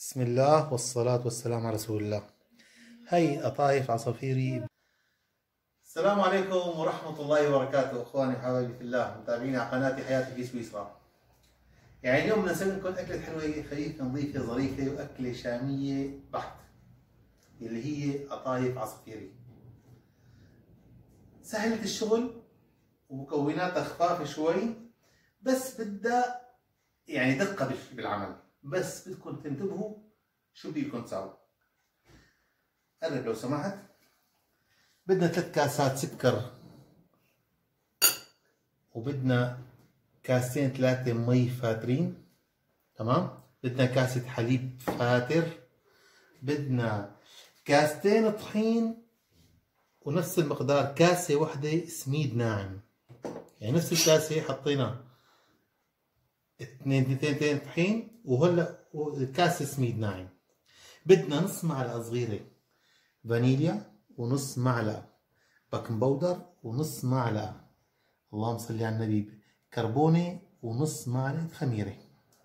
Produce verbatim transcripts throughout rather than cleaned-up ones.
بسم الله والصلاة والسلام على رسول الله. هي قطايف عصافيري. السلام عليكم ورحمة الله وبركاته اخواني وحبايبي في الله متابعين على قناتي حياتي في سويسرا. يعني اليوم بدنا نسوي لكم اكلة حلوة خفيفة نظيفة ظريفة واكلة شامية بحت اللي هي قطايف عصافيري. سهلة الشغل ومكوناتها خفافة شوي، بس بدها يعني دقة بالعمل، بس بدكم تنتبهوا شو بدكم تساووا. قرب لو سمحت. بدنا ثلاث كاسات سكر، وبدنا كاستين ثلاثة مي فاترين، تمام؟ بدنا كاسة حليب فاتر، بدنا كاستين طحين، ونفس المقدار كاسة واحدة سميد ناعم. يعني نفس الكاسة حطينا اثنين اثنين طحين وهلا كاسة سميد ناعم. بدنا نص معلقة صغيرة فانيليا، ونص معلقة بيكنج باودر، ونص معلقة اللهم صل على النبي كربونة، ونص معلقة خميرة.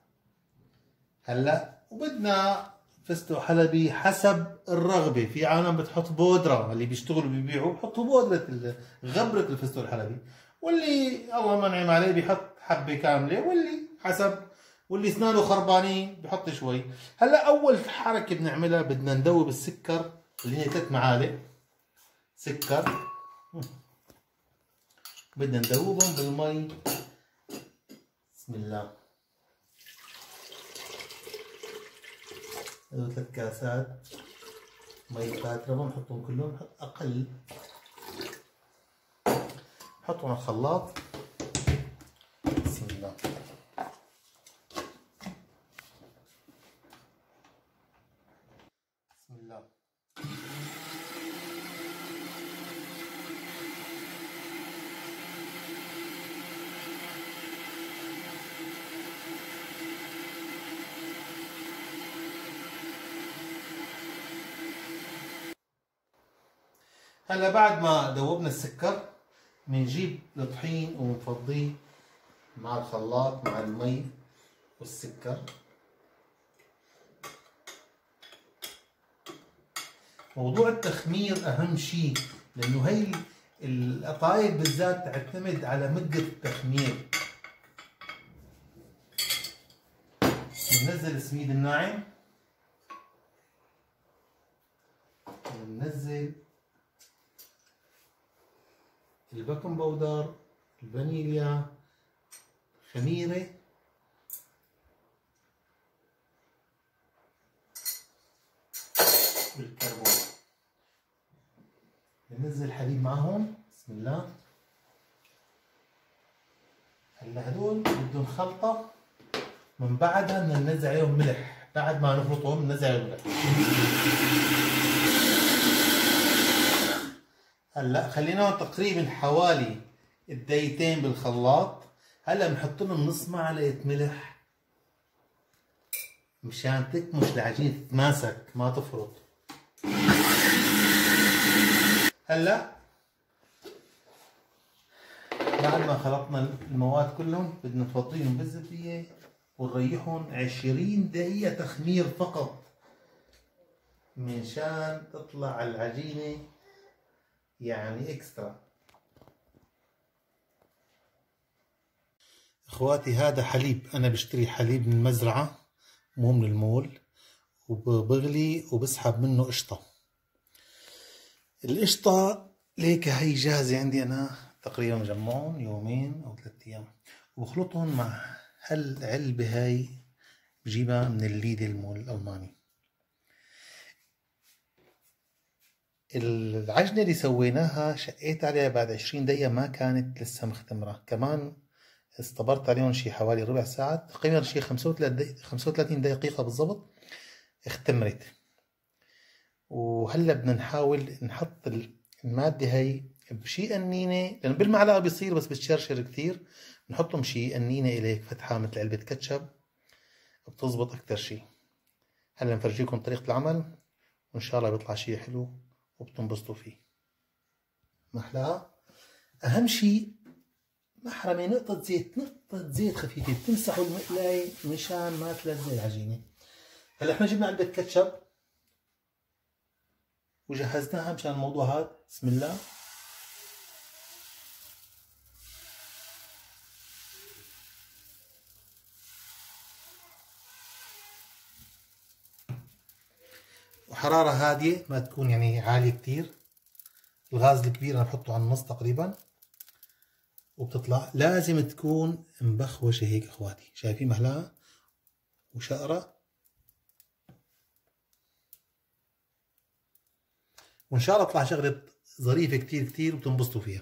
هلا وبدنا فستق حلبي حسب الرغبة. في عالم بتحط بودرة، اللي بيشتغلوا بيبيعوا بحطوا بودرة غبرة الفستق الحلبي، واللي الله منعم عليه بيحط حبة كاملة، واللي حسب، واللي اسنانه خربانين بحط شوي. هلا اول حركة بنعملها بدنا ندوب السكر اللي هي ثلاث معالق سكر، بدنا ندوبهم بالمي. بسم الله. هذول ثلاث كاسات مي فاترة بنحطهم كلهم، نحط اقل، نحطهم على الخلاط. بسم الله. بسم الله. هلا بعد ما دوبنا السكر بنجيب الطحين ونفضيه مع الخلاط مع المي والسكر. موضوع التخمير اهم شيء، لانه هي القطايف بالذات تعتمد على مدة التخمير. بننزل السميد الناعم، بننزل البيكنج باودر، الفانيليا، خميرة، والكربون. بننزل حليب معهم. بسم الله. هلا هدول بدهم خلطة، من بعدها بدنا ننزل عليهم ملح. بعد ما نخلطهم بننزل عليهم ملح. هلا خليناهم تقريبا حوالي دقيقتين بالخلاط. هلا بنحط لهم نص معلقة ملح مشان تكمش العجينة تتماسك ما تفرط. هلا بعد ما خلطنا المواد كلهم بدنا نفضيهم بالزبدية ونريحهم عشرين دقيقة تخمير فقط، منشان تطلع العجينة يعني اكسترا. اخواتي هذا حليب، انا بشتري حليب من المزرعة مو من المول، وبغلي وبسحب منه قشطة. القشطة ليك هي جاهزة عندي انا، تقريبا مجمعهم يومين او ثلاث ايام، وبخلطهم مع هالعلبة هاي بجيبها من الليدل المول الالماني. العجنة اللي سويناها شقيت عليها بعد عشرين دقيقة، ما كانت لسه مختمرة، كمان استبرت عليهم شي حوالي ربع ساعة، تقريبا شي خمسة وثلاثين دقيقة بالضبط اختمرت. وهلا بدنا نحاول نحط المادة هي بشي قنينة، لأنه بالمعلقة بيصير بس بتشرشر كثير. نحطهم شي قنينة إليك فتحة مثل علبة كاتشب، بتزبط أكثر شي. هلا نفرجيكم طريقة العمل، وإن شاء الله بيطلع شي حلو وبتنبسطوا فيه. محلاها أهم شي محرمة نقطة زيت، نقطة زيت خفيفة بتمسحوا المقلاية مشان ما تلزق العجينة. هلا احنا جبنا علبة كاتشب وجهزناها مشان الموضوع هذا. بسم الله. وحرارة هادية، ما تكون يعني عالية كتير. الغاز الكبير انا بحطه على النص تقريبا، وبتطلع لازم تكون مبخوشة هيك اخواتي. شايفين محلاها وشقرة، وان شاء الله تطلع شغلة ظريفة كتير كتير وبتنبسطوا فيها.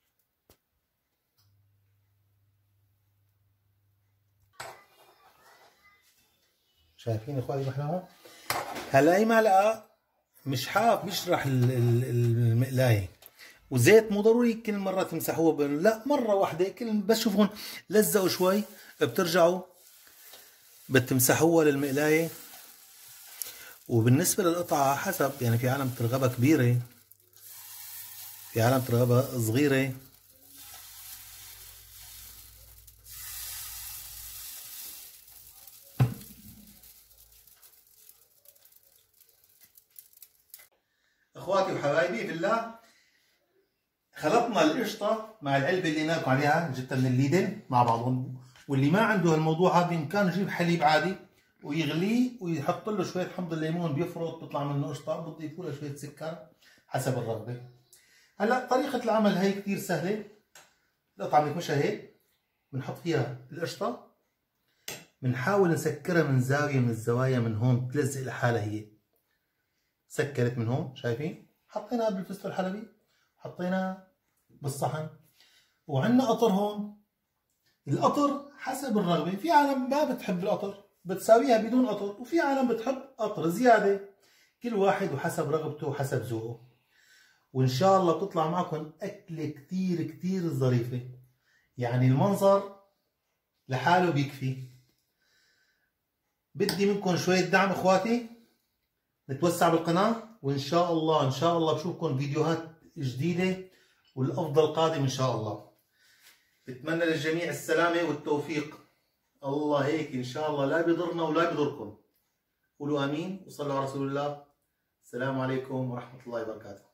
شايفين اخواتي محلاها؟ هلا هي معلقة مش حاب يشرح المقلاية، وزيت مو ضروري كل مرة تمسحوها ب... لا مرة واحدة كل بس شوفون لزقوا شوي بترجعوا بتمسحوها للمقلاية. وبالنسبة للقطعة حسب، يعني في عالم ترغبها كبيرة، في عالم ترغبها صغيرة. اخواتي وحبايبي بالله، خلطنا القشطة مع العلبة اللي ناكل عليها، جبتها من الليدل مع بعضهم. واللي ما عنده هالموضوع هذا بإمكانه يجيب حليب عادي ويغليه ويحط له شوية حمض الليمون، بيفرط بيطلع منه قشطة، بتضيفوا له شوية سكر حسب الرغبة. هلا طريقة العمل هي كثير سهلة. القطعة بنكمشها هيك، بنحط فيها القشطة، بنحاول نسكرها من زاوية من الزوايا من هون، تلزق لحالها هي. سكرت من هون، شايفين؟ حطيناها بالفستق الحلبي، حطيناها بالصحن، وعندنا قطر هون. القطر حسب الرغبة، في عالم ما بتحب القطر بتساويها بدون قطر، وفي عالم بتحب قطر زيادة. كل واحد وحسب رغبته وحسب ذوقه. وإن شاء الله بتطلع معكم أكلة كتير كتير ظريفة، يعني المنظر لحاله بيكفي. بدي منكم شوية دعم اخواتي، نتوسع بالقناة، وإن شاء الله إن شاء الله بشوفكم فيديوهات جديدة والأفضل قادم إن شاء الله. بتمنى للجميع السلامة والتوفيق. الله هيك إن شاء الله لا بيضرنا ولا بيضركم. قولوا آمين وصلوا على رسول الله. السلام عليكم ورحمة الله وبركاته.